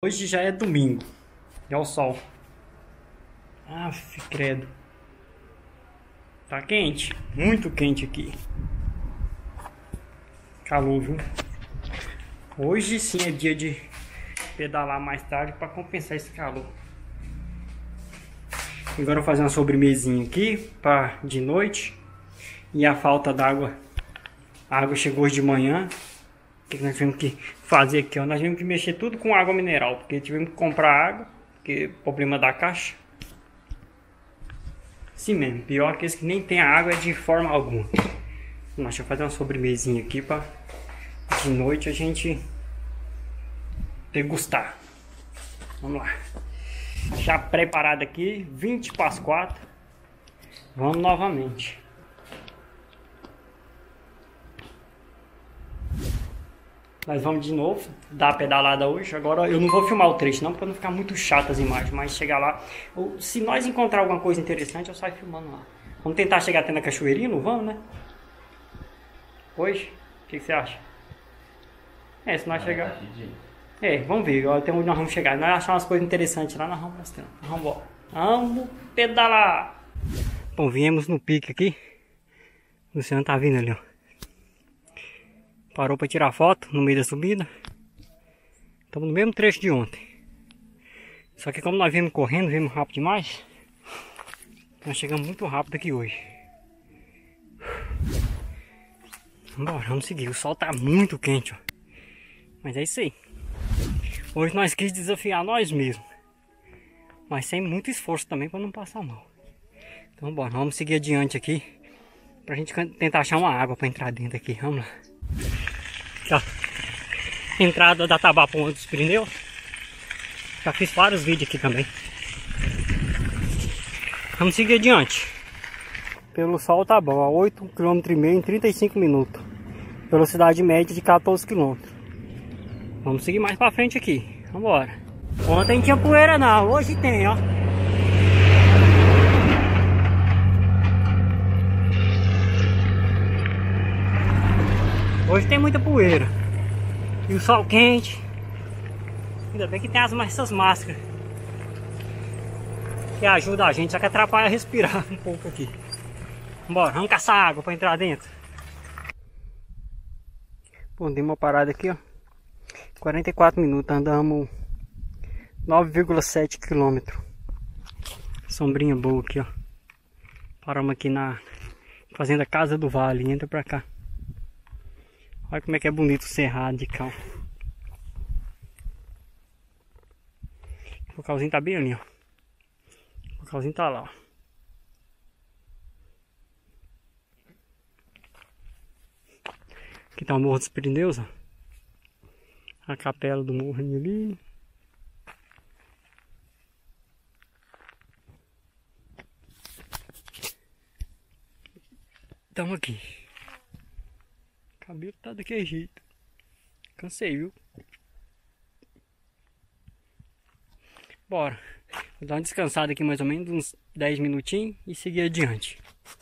Hoje já é domingo. Olha o sol. Aff, credo. Tá quente. Muito quente aqui. Calor, viu? Hoje sim é dia de pedalar mais tarde para compensar esse calor. Agora eu vou fazer uma sobremesinha aqui para de noite. E a falta d'água. A água chegou hoje de manhã. O que nós tivemos que fazer aqui, ó? Nós tivemos que mexer tudo com água mineral, porque tivemos que comprar água, porque problema da caixa. Sim mesmo, pior que esse que nem tem água é de forma alguma. Deixa eu fazer uma sobremesinha aqui para de noite a gente degustar. Vamos lá. Já preparado aqui, 20 para as 4. Vamos novamente. Nós vamos de novo dar a pedalada hoje. Agora eu não vou filmar o trecho não, para não ficar muito chato as imagens. Mas chegar lá, se nós encontrar alguma coisa interessante, eu saio filmando lá. Vamos tentar chegar até na cachoeirinha, não vamos, né? Hoje? O que você acha? Se nós chegar... vamos ver. Até onde nós vamos chegar. Nós achar umas coisas interessantes lá, nós vamos mostrando. Vamos embora. Vamos pedalar. Bom, viemos no pique aqui. O Luciano tá vindo ali, ó. Parou para tirar foto no meio da subida. Estamos no mesmo trecho de ontem. Só que como nós viemos correndo, viemos rápido demais. Nós chegamos muito rápido aqui hoje. Vamos seguir. O sol tá muito quente, ó. Mas é isso aí. Hoje nós quis desafiar nós mesmos. Mas sem muito esforço também para não passar mal. Então bora, vamos seguir adiante aqui. Pra gente tentar achar uma água para entrar dentro aqui. Vamos lá. Ó, entrada da Tabapuã dos Pirineus. Já fiz vários vídeos aqui também. Vamos seguir adiante. Pelo sol tá bom, a 8,5 km em 35 minutos. Velocidade média de 14 km. Vamos seguir mais pra frente aqui. Vamos embora. Ontem tinha poeira não, hoje tem, ó. Hoje tem muita poeira. E o sol quente. Ainda bem que tem essas máscaras que ajudam a gente, só que atrapalha a respirar um pouco aqui. Bora, vamos caçar água para entrar dentro. Bom, dei uma parada aqui, ó. 44 minutos, andamos 9,7 km. Sombrinha boa aqui, ó. Paramos aqui na fazenda Casa do Vale, entra pra cá. Olha como é que é bonito o cerrado de cá. O localzinho tá bem ali, ó. O localzinho tá lá, ó. Aqui tá o Morro dos Pirineus, ó. A capela do morro ali. Estamos aqui. O cabelo tá daquele jeito. Cansei, viu? Bora. Vou dar uma descansada aqui mais ou menos, uns 10 minutinhos e seguir adiante.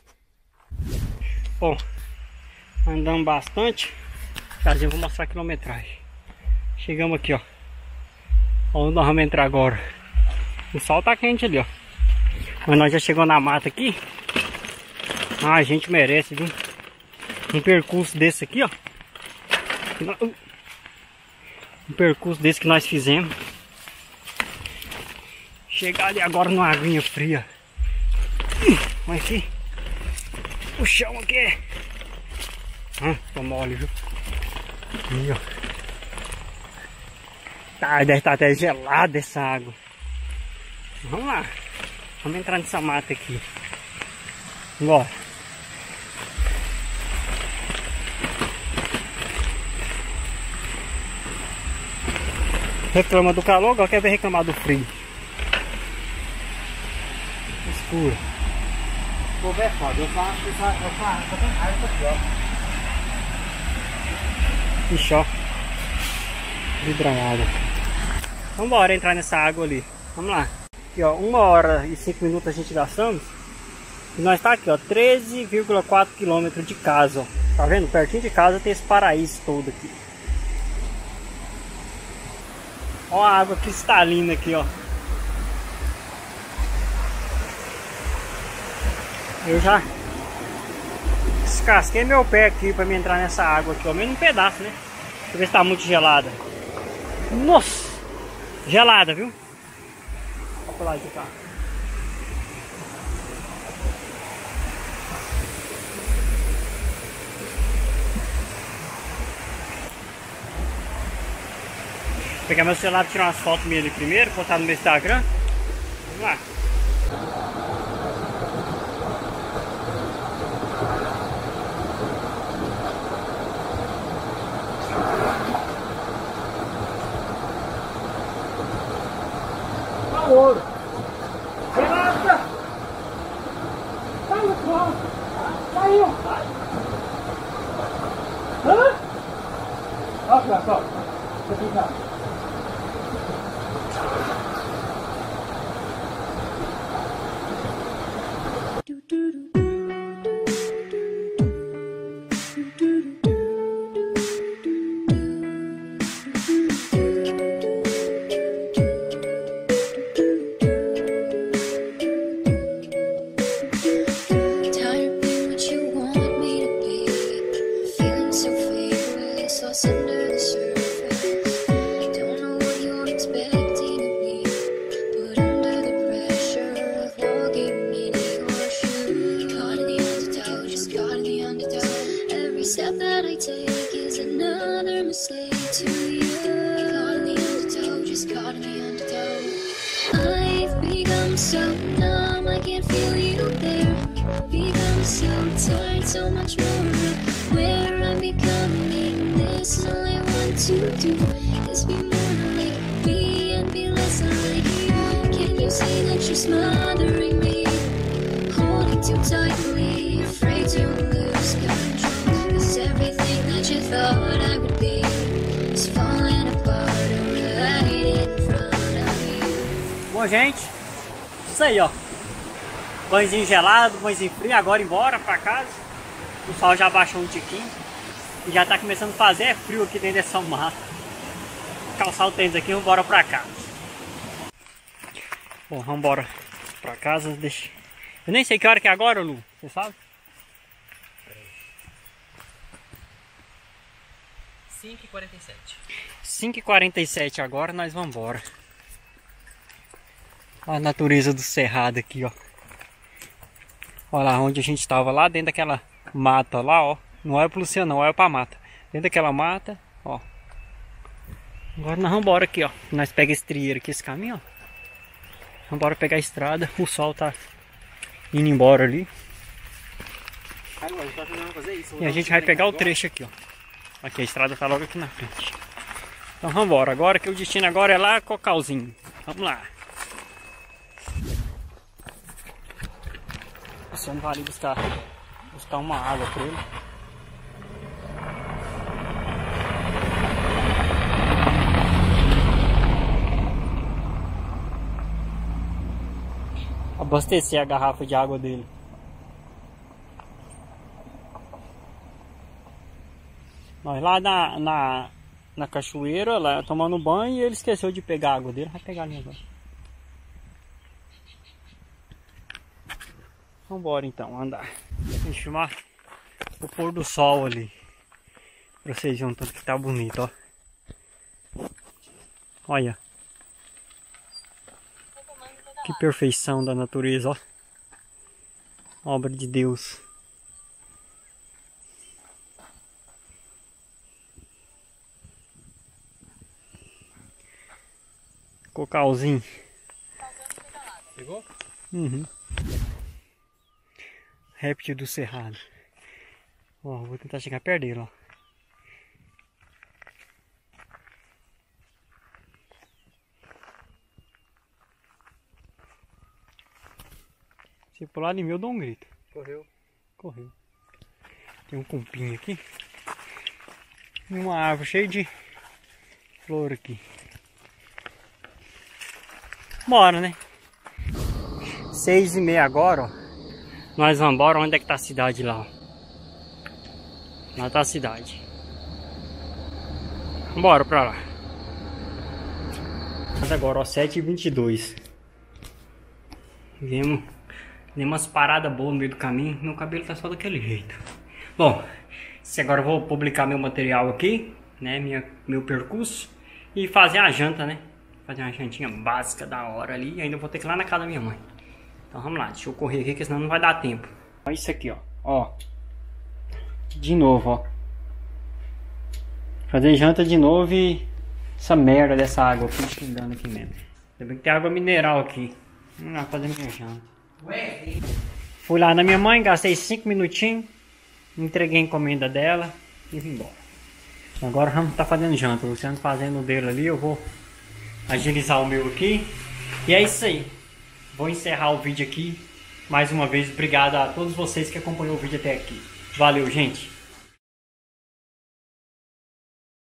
Bom, andamos bastante. Já vou mostrar a quilometragem. Chegamos aqui, ó. Onde nós vamos entrar agora. O sol tá quente ali, ó. Mas nós já chegamos na mata aqui. A gente merece, viu? Um percurso desse aqui, ó. Um percurso desse que nós fizemos. Chegar ali agora numa aguinha fria. Olha aqui. O chão aqui. Tô mole, viu? Aí, ó. Tá, deve estar até gelada essa água. Vamos lá. Vamos entrar nessa mata aqui. Bora. Reclama do calor, agora quer ver reclamar do frio. Escuro. Vou ver foda, eu faço bem raiva aqui, ó. Ixi, ó. Vidranhada. Vamos embora entrar nessa água ali. Vamos lá. Aqui, ó, 1 hora e 5 minutos a gente gastamos. E nós tá aqui, ó, 13,4 km de casa, ó. Tá vendo? Pertinho de casa tem esse paraíso todo aqui. Ó a água cristalina aqui, ó. Eu já descasquei meu pé aqui pra me entrar nessa água aqui, ó. Menos um pedaço, né? Deixa eu ver se tá muito gelada. Nossa! Gelada, viu? Olha pro lado de cá. Vou pegar meu celular e tirar umas fotos minhas ali primeiro, botar no meu Instagram. Vamos lá. Ouro. Gelada! Saiu, pronto! Saiu! Hã? Olha só! Step that I take is another mistake to you. Caught in the undertow, just caught in the undertow. I've become so numb, I can't feel you there. Become so tired, so much more of where I'm becoming. This all I want to do is be more like me and be less like you. Can you see that you're smothering me, holding too tightly, afraid to lose control? Everything that you thought I would be is falling apart right in front of you. Bom, gente, isso aí, ó. Banhozinho gelado, banhozinho frio. Agora embora pra casa. O sol já baixou um tiquinho e já tá começando a fazer frio aqui dentro dessa mata. Calçar o tênis aqui e vamos embora pra casa. Bom, vamos embora pra casa. Deixa... Eu nem sei que hora que é agora, Lu. Você sabe? 5h47. 5h47 agora, nós vamos embora. Olha a natureza do cerrado aqui, ó. Olha lá onde a gente estava, lá dentro daquela mata lá, ó. Não olha pro Luciano, não, olha pra mata. Dentro daquela mata, ó. Agora nós vamos embora aqui, ó. Nós pegamos esse trieiro aqui, esse caminho, ó. Vamos embora pegar a estrada. O sol tá indo embora ali. E a gente vai pegar o trecho aqui, ó. Aqui a estrada tá logo aqui na frente. Então vamos embora. Agora que o destino agora é lá Cocalzinho. Vamos lá. O Luciano vai ali buscar uma água pra ele. Abastecer a garrafa de água dele. Nós lá na cachoeira, lá tomando banho, e ele esqueceu de pegar a água dele. Vai pegar ali agora. Vambora então, andar. Vou filmar o pôr do sol ali. Pra vocês verem tanto que tá bonito, ó. Olha. Que perfeição da natureza, ó. Obra de Deus. Cocalzinho. Pegou? Uhum. Réptil do cerrado. Ó, vou tentar chegar perto dele, ó. Se pular em mim eu dou um grito. Correu. Correu. Tem um cumpinho aqui. E uma árvore cheia de flor aqui. Bora, né? 6h30 agora, ó. Nós vamos embora. Onde é que tá a cidade lá, ó? Lá tá a cidade. Bora pra lá. casa agora, ó, 7h22. Vimos umas paradas boas no meio do caminho. Meu cabelo tá só daquele jeito. Bom, agora eu vou publicar meu material aqui, né? Meu percurso. E fazer a janta, né? Fazer uma jantinha básica da hora ali. E ainda vou ter que ir lá na casa da minha mãe. Então vamos lá, deixa eu correr aqui, que senão não vai dar tempo. Olha isso aqui, ó. Ó. De novo, ó. Fazer janta de novo e essa merda dessa água aqui xingando aqui mesmo. Ainda bem que tem água mineral aqui. Vamos lá fazer minha janta. Fui lá na minha mãe, gastei 5 minutinhos. Entreguei a encomenda dela e vim embora. Agora vamos estar fazendo janta. O Luciano fazendo o dele ali, eu vou agilizar o meu aqui. E é isso aí. Vou encerrar o vídeo aqui. Mais uma vez, obrigado a todos vocês que acompanhou o vídeo até aqui. Valeu, gente!